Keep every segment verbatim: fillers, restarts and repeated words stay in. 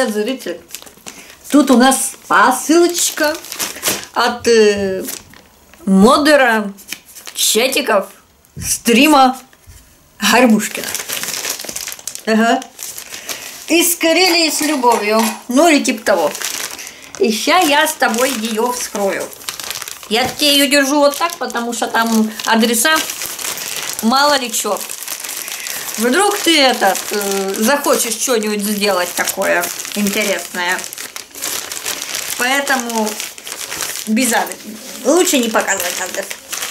Привет, зритель! Тут у нас посылочка от э, модера чатиков стрима Горбушкина. Ага. Из Карелии с любовью. Ну или типа того. И сейчас я с тобой ее вскрою. Я тебе ее держу вот так, потому что там адреса мало ли что. Вдруг ты этот э, захочешь что-нибудь сделать такое интересное. Поэтому без адреса. Лучше не показывать адрес.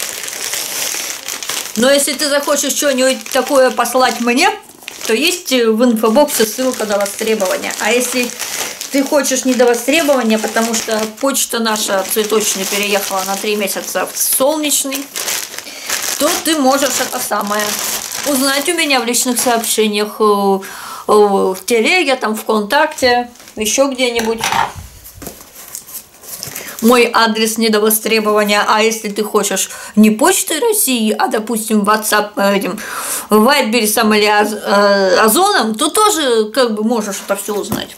Но если ты захочешь что-нибудь такое послать мне, то есть в инфобоксе ссылка до востребования. А если ты хочешь не до востребования, потому что почта наша цветочная переехала на три месяца в солнечный, то ты можешь это самое узнать у меня в личных сообщениях, в телеге, там, ВКонтакте, еще где-нибудь. Мой адрес не до востребования, а если ты хочешь не почтой России, а, допустим, WhatsApp, этим, Вайбером или Озоном, то тоже как бы можешь это все узнать.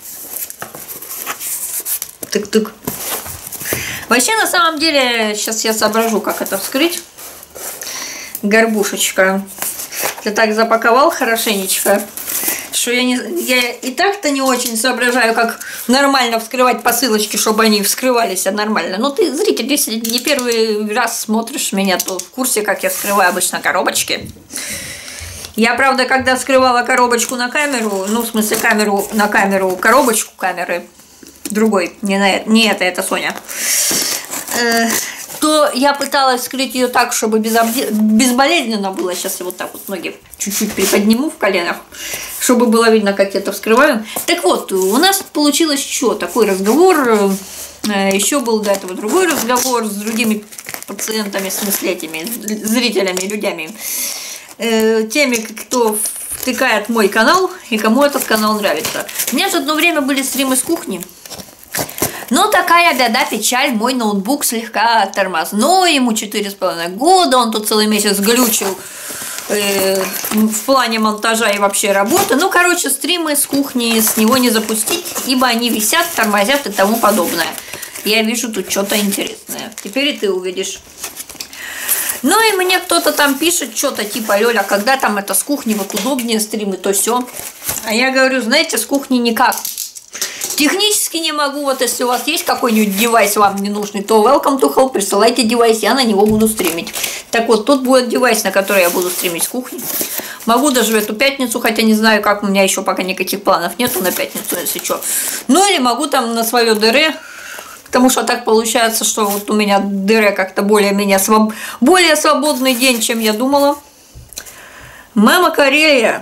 Тык-тык. Вообще, на самом деле, сейчас я соображу, как это вскрыть. Горбушечка. Ты так запаковал хорошенечко, что я, не, я и так-то не очень соображаю, как нормально вскрывать посылочки, чтобы они вскрывались нормально. Ну, ты, зритель, если не первый раз смотришь меня, то в курсе, как я вскрываю обычно коробочки. Я, правда, когда вскрывала коробочку на камеру, ну, в смысле, камеру на камеру, коробочку камеры, другой, не, на, не это, это Соня, э, то я пыталась вскрыть ее так, чтобы безболезненно было. Сейчас я вот так вот ноги чуть-чуть приподниму в коленах, чтобы было видно, как я это вскрываю. Так вот, у нас получилось что? Такой разговор. Еще был до этого другой разговор с другими пациентами, в смысле этими зрителями, людьми, теми, кто втыкает мой канал и кому этот канал нравится. У меня же одно время были стримы с кухни. Но такая беда, печаль, мой ноутбук слегка тормозной, ему четыре с половиной года, он тут целый месяц глючил э, в плане монтажа и вообще работы. Ну, короче, стримы с кухни с него не запустить, ибо они висят, тормозят и тому подобное. Я вижу тут что-то интересное. Теперь и ты увидишь. Ну и мне кто-то там пишет что-то типа: Лёля, когда там это с кухни вот удобнее стримы, то все. А я говорю, знаете, с кухни никак. Технически не могу, вот если у вас есть какой-нибудь девайс вам не нужный, то welcome to help, присылайте девайс, я на него буду стримить. Так вот, тут будет девайс, на который я буду стримить с кухни. Могу даже в эту пятницу, хотя не знаю, как, у меня еще пока никаких планов нету на пятницу, если что. Ну или могу там на свое ДР, потому что так получается, что вот у меня ДР как-то более-менее своб... более свободный день, чем я думала. Мама Карелия.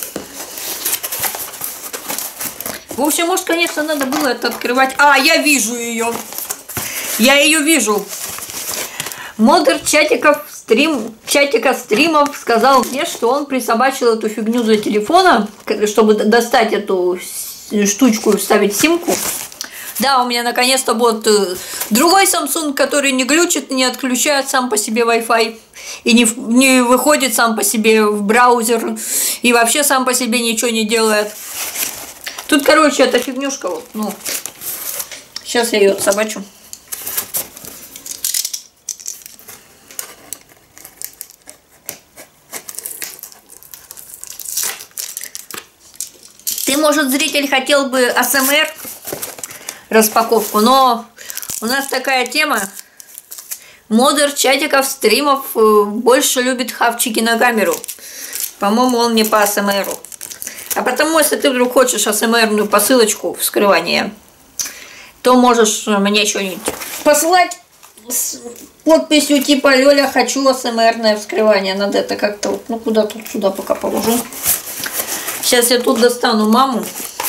В общем, может, конечно, надо было это открывать. А, я вижу ее. Я ее вижу. Модер чатиков стрим, чатика стримов сказал мне, что он присобачил эту фигню для телефона, чтобы достать эту штучку и вставить симку. Да, у меня наконец-то будет другой Samsung, который не глючит, не отключает сам по себе Wi-Fi и не, не выходит сам по себе в браузер и вообще сам по себе ничего не делает. Тут, короче, эта фигнюшка вот, ну, сейчас я ее отсобачу. Ты, может, зритель хотел бы эй эс эм эр распаковку, но у нас такая тема. Модер чатиков, стримов больше любит хавчики на камеру. По-моему, он не по эй эс эм эр. А потому, если ты вдруг хочешь эй эс эм эр-ную посылочку вскрывания, то можешь мне что-нибудь послать с подписью типа: Лёля, хочу эй эс эм эр-ное вскрывание. Надо это как-то вот, ну, куда тут сюда пока положу. Сейчас я тут достану маму.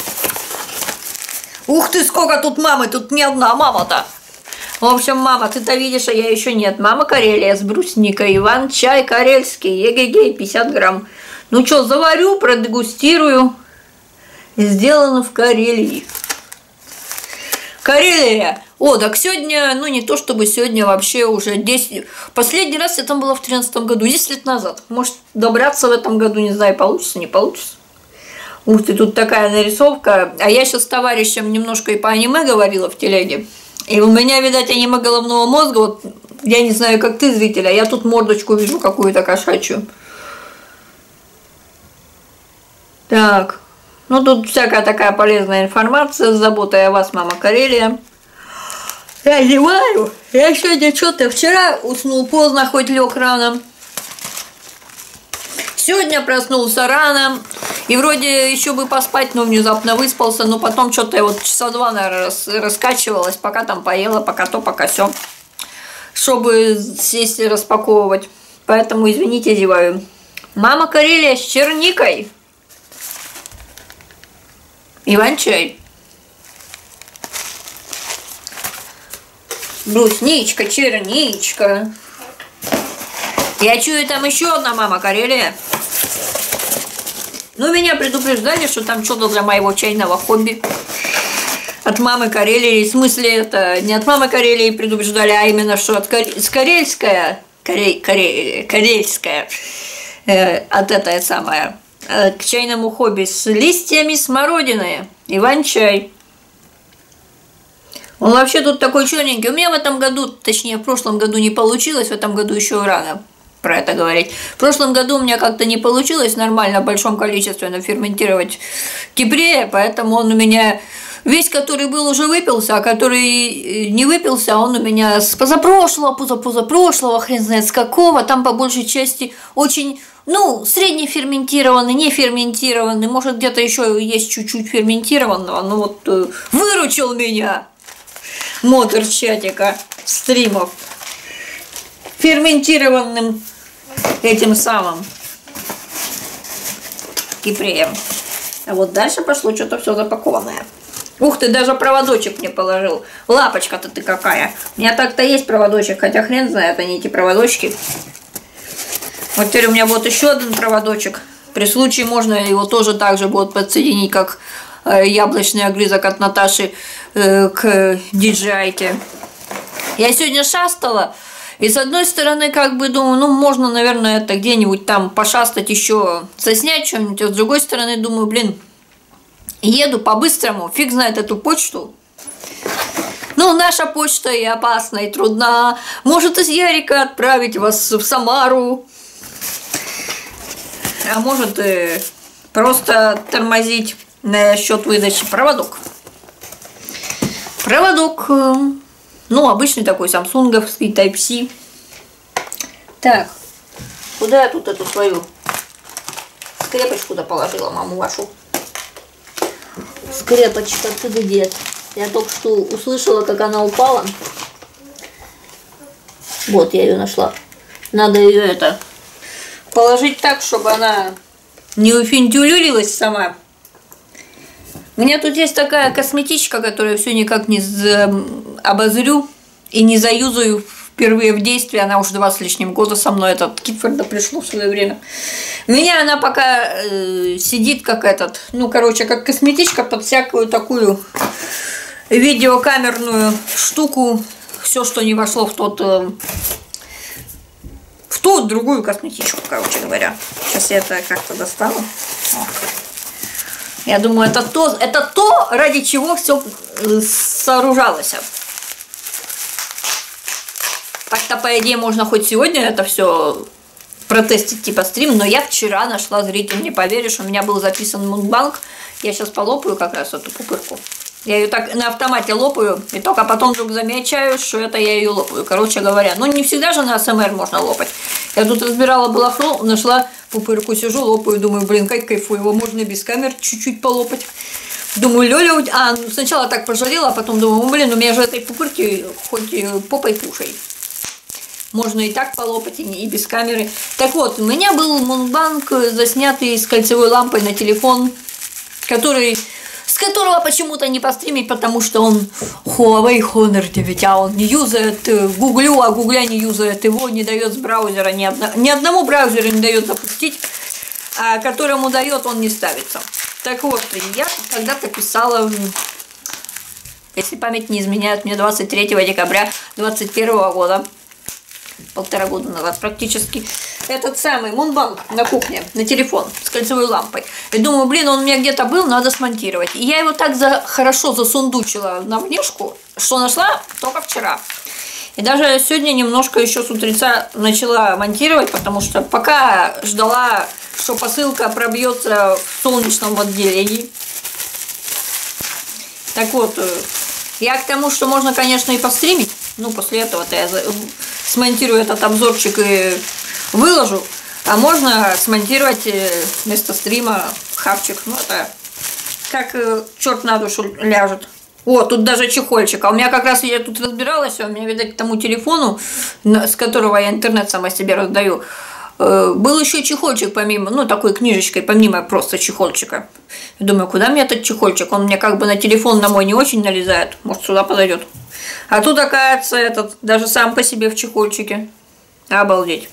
Ух ты, сколько тут мамы, тут не одна мама-то. В общем, мама, ты-то видишь, а я еще нет. Мама Карелия с брусникой, Иван чай карельский, эгегей, пятьдесят грамм. Ну что, заварю, продегустирую. Сделано в Карелии. Карелия. О, так сегодня, ну не то чтобы сегодня, вообще уже десять... Последний раз я там была в тринадцатом году, десять лет назад. Может, добраться в этом году, не знаю, получится, не получится. Ух ты, тут такая нарисовка. А я сейчас с товарищем немножко и по аниме говорила в телеге. И у меня, видать, аниме головного мозга. Вот я не знаю, как ты, зритель, а я тут мордочку вижу какую-то кошачью. Так. Ну, тут всякая такая полезная информация. С заботой о вас, мама Карелия. Я зеваю. Я сегодня что-то вчера уснул поздно, хоть лег рано. Сегодня проснулся рано. И вроде еще бы поспать, но внезапно выспался. Но потом что-то я вот часа два, наверное, рас, раскачивалась, пока там поела, пока то, пока все. Чтобы сесть и распаковывать. Поэтому, извините, зеваю. Мама Карелия с черникой. Иван-чай. Брусничка, черничка. Я чую, там еще одна мама Карелия. Ну, меня предупреждали, что там что-то для моего чайного хобби. От мамы Карелии. В смысле, это не от мамы Карелии предупреждали, а именно, что от Карель... с Карельская, Карель... Карель... Карельская, э, от этой самая, э, к чайному хобби с листьями смородины. Иван-чай. Он вообще тут такой черненький. У меня в этом году, точнее в прошлом году не получилось, в этом году еще рано про это говорить. В прошлом году у меня как-то не получилось нормально в большом количестве наферментировать кипрея, поэтому он у меня весь, который был, уже выпился, а который не выпился, он у меня с позапрошлого, позапозапрошлого, хрен знает с какого, там по большей части очень, ну, среднеферментированный, не ферментированный, может где-то еще есть чуть-чуть ферментированного, но вот э, выручил меня модер чатика стримов ферментированным этим самым кипреем. А вот дальше пошло что-то все запакованное. Ух ты, даже проводочек мне положил. Лапочка-то ты какая. У меня так-то есть проводочек, хотя хрен знает они эти проводочки. Вот теперь у меня вот еще один проводочек. При случае можно его тоже так же будет подсоединить, как яблочный огрызок от Наташи э, к ди джей ай-ке. Я сегодня шастала, и с одной стороны, как бы думаю, ну, можно, наверное, это где-нибудь там пошастать еще, заснять что-нибудь, а с другой стороны, думаю, блин, еду по-быстрому, фиг знает эту почту. Ну, наша почта и опасна, и трудна. Может, из Ярика отправить вас в Самару, а может, и просто тормозить на счет выдачи проводок. Проводок, ну, обычный такой самсунговский, Type-C. Так, куда я тут эту свою скрепочку-то положила, маму вашу? Скрепочка, ты где? Я только что услышала, как она упала. Вот, я ее нашла. Надо ее это положить так, чтобы она не уфинтюлюлилась сама. У меня тут есть такая косметичка, которую все никак не обозрю и не заюзаю впервые в действии. Она уже два с лишним года со мной, этот Китфорда пришло в свое время. У меня она пока э, сидит как этот, ну, короче, как косметичка под всякую такую видеокамерную штуку. Все, что не вошло в тот, э, в ту другую косметичку, короче говоря. Сейчас я это как-то достану. О. Я думаю, это то, это то, ради чего все сооружалось. Так-то, по идее, можно хоть сегодня это все протестить, типа стрим, но я вчера нашла, зритель, не поверишь, у меня был записан мукбанг. Я сейчас полопаю как раз эту пупырку. Я ее так на автомате лопаю, и только потом вдруг замечаю, что это я ее лопаю. Короче говоря, ну не всегда же на эс эм эр можно лопать. Я тут разбирала балахно, нашла пупырку, сижу, лопаю, думаю, блин, как кайфую, его можно без камер чуть-чуть полопать. Думаю, Лёля, а сначала так пожалела, а потом думаю, блин, у меня же этой пупырки хоть попой кушай. Можно и так полопать, и без камеры. Так вот, у меня был мукбанг, заснятый с кольцевой лампой на телефон, который... с которого почему-то не постримить, потому что он Huawei Honor девять, а он не юзает Гуглю, а Гугля не юзает его, не дает с браузера, ни, одно, ни одному браузеру не дает запустить, а которому дает, он не ставится. Так вот, я когда-то писала, если память не изменяет, мне двадцать третьего декабря двадцать первого года, полтора года назад практически, этот самый Мунбанк на кухне, на телефон с кольцевой лампой. И думаю, блин, он у меня где-то был, надо смонтировать. И я его так за, хорошо засундучила на внешку, что нашла только вчера. И даже сегодня немножко еще с утреца начала монтировать, потому что пока ждала, что посылка пробьется в солнечном отделении. Так вот, я к тому, что можно, конечно, и постримить. Ну, после этого-то я смонтирую этот обзорчик и выложу. А можно смонтировать вместо стрима хавчик. Ну, это как черт на душу ляжет. О, тут даже чехольчик. А у меня как раз, я тут разбиралась, у меня, видать, к тому телефону, с которого я интернет сама себе раздаю, был еще чехольчик помимо, ну, такой книжечкой, помимо просто чехольчика. Я думаю, куда мне этот чехольчик? Он мне как бы на телефон на мой не очень налезает. Может, сюда подойдет. А тут, оказывается, этот даже сам по себе в чехольчике. Обалдеть.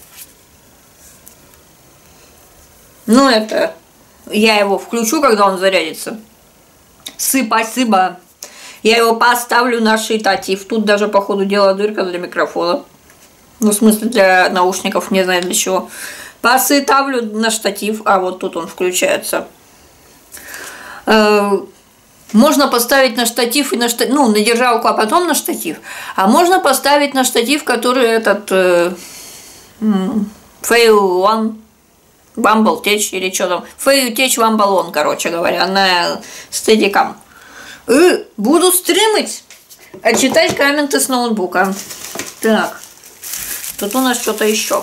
Ну, это... Я его включу, когда он зарядится. Спасибо. Я его поставлю на штатив. Тут даже, по ходу дела, дырка для микрофона. Ну, в смысле, для наушников, не знаю для чего. Поставлю на штатив. А, вот тут он включается. Можно поставить на штатив и на штатив, ну, на держалку, а потом на штатив. А можно поставить на штатив, который этот э, Фейл One Bumble Tech или что там. Фейл Tech One Balloon, короче говоря, на стедикам. И буду стримить, а читать комменты с ноутбука. Так, тут у нас что-то еще.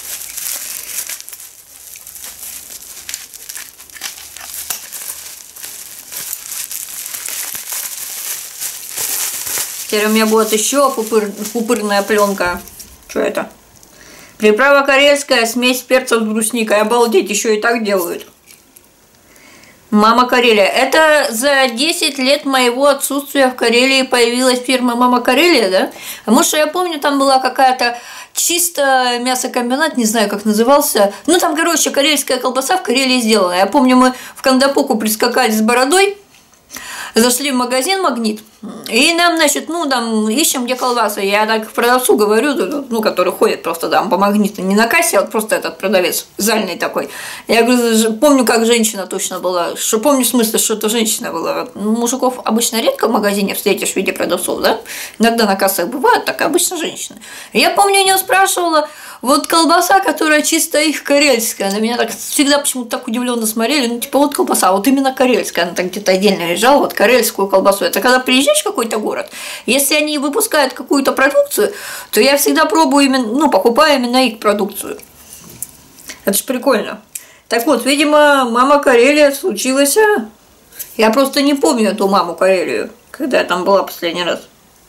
Теперь у меня будет еще пупыр, пупырная пленка. Что это? Приправа карельская, смесь перцев с брусникой. Обалдеть, еще и так делают. Мама Карелия. Это за десять лет моего отсутствия в Карелии появилась фирма Мама Карелия, да? Потому что я помню, там была какая-то чисто мясокомбинат, не знаю, как назывался. Ну, там, короче, карельская колбаса в Карелии сделана. Я помню, мы в Кандапуку прискакали с бородой, зашли в магазин «Магнит», и нам, значит, ну, там, ищем, где колбасы. Я так продавцу говорю, ну, который ходит просто там по «Магниту», не на кассе, а вот просто этот продавец, зальный такой. Я говорю, помню, как женщина точно была, что помню в смысле, что это женщина была. Мужиков обычно редко в магазине встретишь в виде продавцов, да? Иногда на кассах бывают, так обычно женщины. Я помню, у нее спрашивала, вот колбаса, которая чисто их карельская, на меня так всегда почему-то так удивленно смотрели, ну, типа, вот колбаса, вот именно карельская, она так где-то отдельно лежала, вот карельскую колбасу. Это когда приезжаешь в какой-то город, если они выпускают какую-то продукцию, то я всегда пробую именно, ну, покупаю именно их продукцию. Это ж прикольно. Так вот, видимо, Мама Карелия случилась. Я просто не помню эту Маму Карелию, когда я там была последний раз.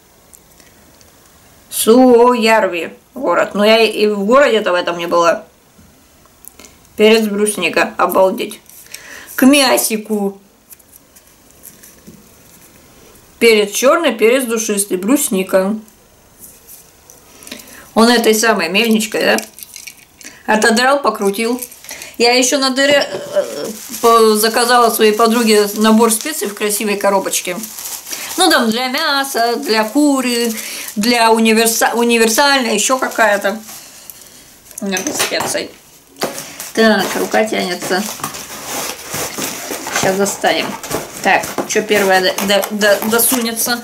Суоярви город. Но я и в городе-то в этом не была. Перец брусника. Обалдеть. К мясику. Перец черный, перец душистый, брусника. Он этой самой мельничкой, да? Отодрал, покрутил. Я еще на дыре заказала своей подруге набор специй в красивой коробочке. Ну, там для мяса, для куры, для универса... универсальной, еще какая-то. Без специй. Так, рука тянется. Сейчас достанем. Так, что первое до, до, досунется?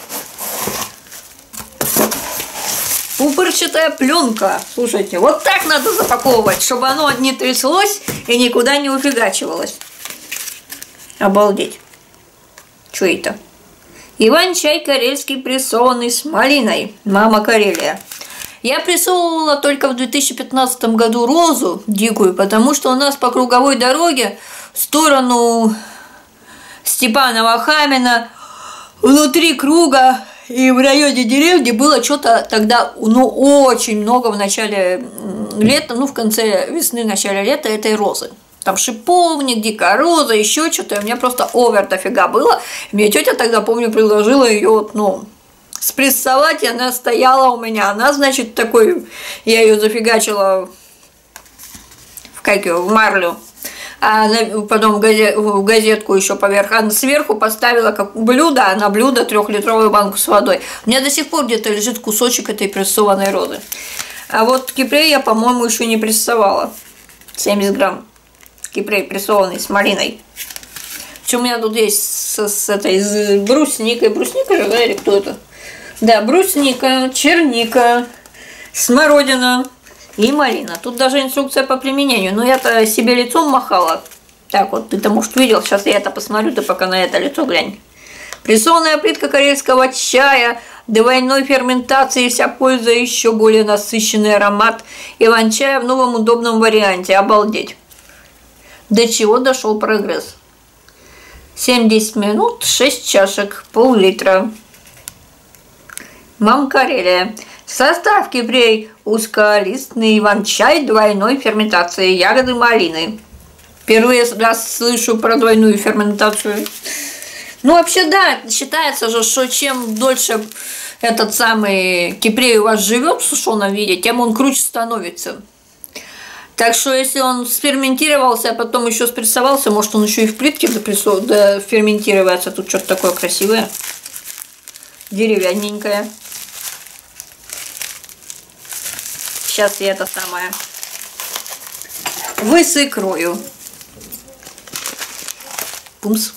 Пупырчатая пленка. Слушайте, вот так надо запаковывать, чтобы оно не тряслось и никуда не уфигачивалось. Обалдеть. Что это? Иван-чай карельский прессованный с малиной. Мама Карелия. Я прессовывала только в две тысячи пятнадцатом году розу дикую, потому что у нас по круговой дороге в сторону Степанова Хамина внутри круга и в районе деревни было что-то тогда, ну, очень много в начале лета, ну, в конце весны, в начале лета этой розы. Там шиповник, дикая роза, еще что-то. У меня просто овер дофига было. Мне тетя тогда, помню, предложила ее, вот, ну, спрессовать, и она стояла у меня. Она, значит, такой, я ее зафигачила в, как ее, в марлю. А потом в газетку еще поверх, а сверху поставила как блюдо, а на блюдо трехлитровую банку с водой. У меня до сих пор где-то лежит кусочек этой прессованной розы. А вот кипрей я, по-моему, еще не прессовала. семьдесят грамм кипрей прессованный с малиной. Причем у меня тут есть с, с этой с брусникой. Брусника же, да, или кто это? Да, брусника, черника, смородина и малина. Тут даже инструкция по применению. Но я-то себе лицом махала. Так вот, ты-то, может, видел. Сейчас я это посмотрю, ты пока на это лицо глянь. Прессованная плитка карельского чая, двойной ферментации, вся польза, еще более насыщенный аромат. Иван-чая в новом удобном варианте. Обалдеть. До чего дошел прогресс? семьдесят минут, шесть чашек, пол-литра. Мам Карелия. Состав: кипрей узколистный, иван-чай двойной ферментации, ягоды малины. Впервые раз слышу про двойную ферментацию. Ну, вообще, да, считается же, что чем дольше этот самый кипрей у вас живет в сушеном виде, тем он круче становится. Так что, если он сферментировался, а потом еще спрессовался, может, он еще и в плитке доферментироваться. Тут что-то такое красивое, деревянненькое. Сейчас я это самое высыкрою. Пумс.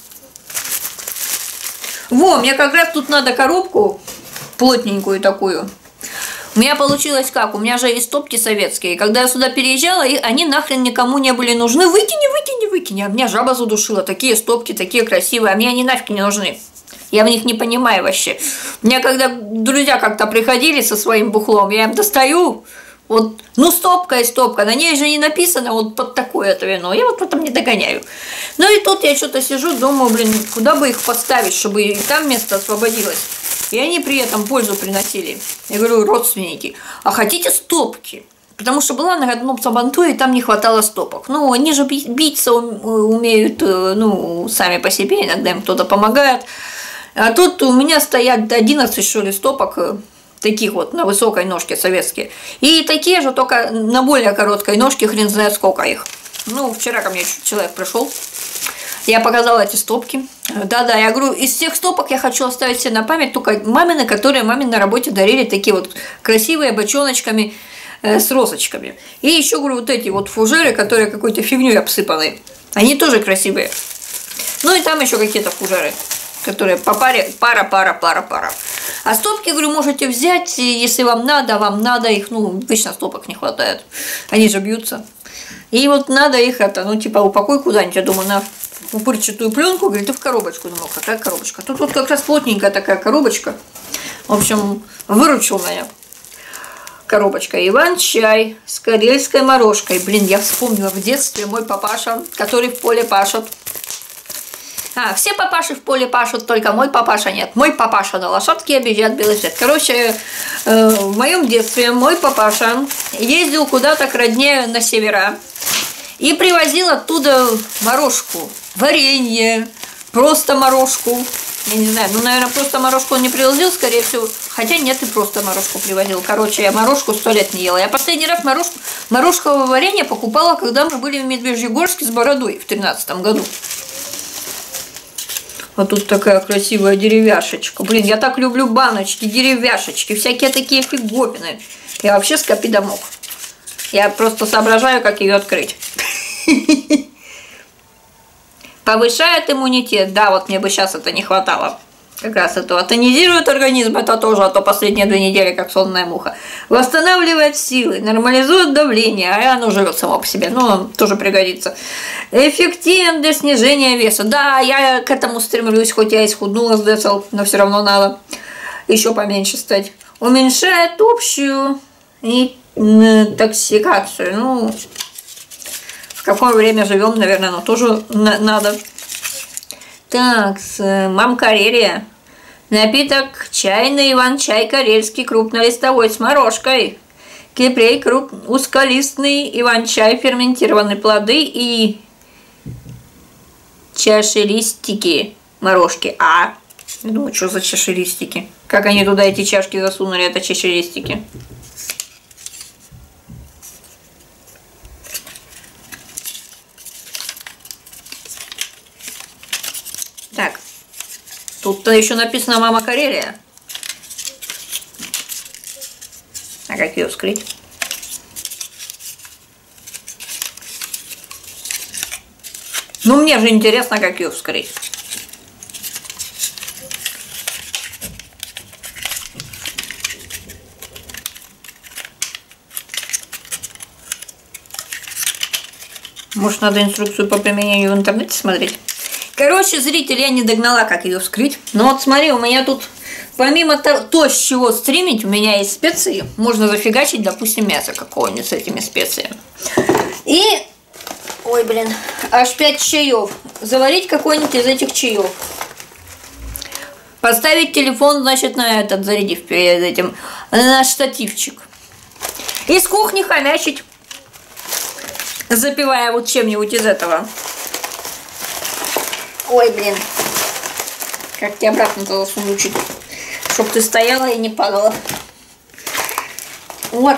Во, мне как раз тут надо коробку плотненькую такую. У меня получилось как? У меня же есть стопки советские. Когда я сюда переезжала, и они нахрен никому не были нужны. Выкини, выкини, выкини. А меня жаба задушила. Такие стопки, такие красивые. А мне они нафиг не нужны. Я в них не понимаю вообще. У меня когда друзья как-то приходили со своим бухлом, я им достаю. Вот, ну, стопка и стопка. На ней же не написано вот под такое-то вино. Я вот потом не догоняю. Ну и тут я что-то сижу, думаю, блин, куда бы их поставить, чтобы и там место освободилось. И они при этом пользу приносили. Я говорю, родственники, а хотите стопки? Потому что была на одном сабантуе, и там не хватало стопок. Ну, они же биться умеют, ну, сами по себе, иногда им кто-то помогает. А тут у меня стоят одиннадцать, что ли, стопок, таких вот, на высокой ножке советские. И такие же, только на более короткой ножке, хрен знает сколько их. Ну, вчера ко мне человек пришел. Я показала эти стопки. Да-да, я говорю, из всех стопок я хочу оставить себе на память только мамины, которые маме на работе дарили такие вот красивые бочоночками э, с розочками. И еще, говорю, вот эти вот фужеры, которые какой-то фигней обсыпаны. Они тоже красивые. Ну и там еще какие-то фужеры, которые по паре, пара, пара, пара, пара. А стопки, говорю, можете взять, если вам надо, вам надо их, ну, обычно стопок не хватает. Они же бьются. И вот надо их это, ну, типа, упакуй куда-нибудь, я думаю, на пупырчатую пленку, говорит, ты в коробочку. Думал, какая коробочка? Тут вот как раз плотненькая такая коробочка. В общем, выручил меня. Коробочка. Иван-чай с карельской морожкой. Блин, я вспомнила в детстве мой папаша, который в поле пашет. А, все папаши в поле пашут, только мой папаша нет. Мой папаша на лошадке объезжает белый свет. Короче, э, в моем детстве мой папаша ездил куда-то к родне на севера и привозил оттуда морожку, варенье, просто морожку. Я не знаю, ну, наверное, просто морожку он не привозил, скорее всего. Хотя нет, и просто морожку привозил. Короче, я морожку сто лет не ела. Я последний раз морожку, морожковое варенье покупала, когда мы были в Медвежьегорске с бородой в тринадцатом году. Вот тут такая красивая деревяшечка. Блин, я так люблю баночки, деревяшечки, всякие такие фиговины. Я вообще скопидомок. Я просто соображаю, как ее открыть. Повышает иммунитет. Да, вот мне бы сейчас это не хватало. Как раз это тонизирует организм, это тоже, а то последние две недели как сонная муха. Восстанавливает силы, нормализует давление, а оно живет само по себе, ну, тоже пригодится. Эффективен для снижения веса. Да, я к этому стремлюсь, хоть я и схуднула с децл, но все равно надо еще поменьше стать. Уменьшает общую интоксикацию. Ну, в какое время живем, наверное, но тоже на надо. Так, Мам Карелия. Напиток чайный Иван-чай карельский крупнолистовой с морожкой. Кипрей круп... узколистный Иван-чай, ферментированные плоды и чашелистики морожки. А, я думаю, что за чашелистики? Как они туда эти чашки засунули, это чашелистики. Так, тут-то еще написано Мама Карелия. А как ее вскрыть? Ну, мне же интересно, как ее вскрыть. Может, надо инструкцию по применению в интернете смотреть? Короче, зритель, я не догнала, как ее вскрыть. Но вот смотри, у меня тут, помимо того, то, с чего стримить, у меня есть специи. Можно зафигачить, допустим, мясо какого-нибудь с этими специями. И, ой, блин, аж пять чаев. Заварить какой-нибудь из этих чаев. Поставить телефон, значит, на этот, зарядив перед этим, на штативчик. Из кухни хомячить. Запивая вот чем-нибудь из этого. Ой, блин. Как тебе обратно-то засунуть? Чтоб ты стояла и не падала. Вот.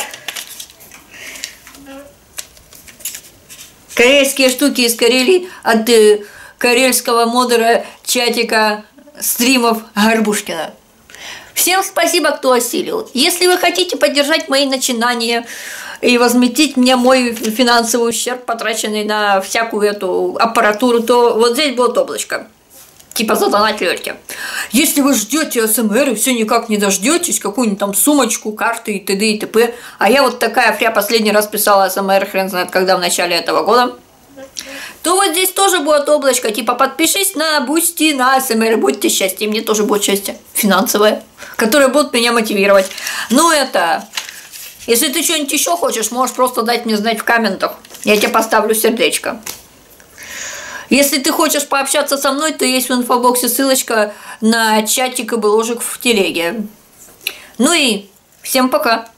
Корейские штуки из Карелии от э, карельского модера чатика стримов Горбушкина. Всем спасибо, кто осилил. Если вы хотите поддержать мои начинания и возместить мне мой финансовый ущерб, потраченный на всякую эту аппаратуру, то вот здесь будет облачко. Типа задонать лёрки. Если вы ждете АСМР и все никак не дождетесь, какую-нибудь там сумочку, карты и т.д. и т.п. А я вот такая фря последний раз писала АСМР, хрен знает когда, в начале этого года. То вот здесь тоже будет облачко, типа подпишись на Бусти, на АСМР, будьте счастье, мне тоже будет счастье финансовое, которое будет меня мотивировать. Ну это, если ты что-нибудь еще хочешь, можешь просто дать мне знать в комментах, я тебе поставлю сердечко. Если ты хочешь пообщаться со мной, то есть в инфобоксе ссылочка на чатик и бложек в телеге. Ну и всем пока!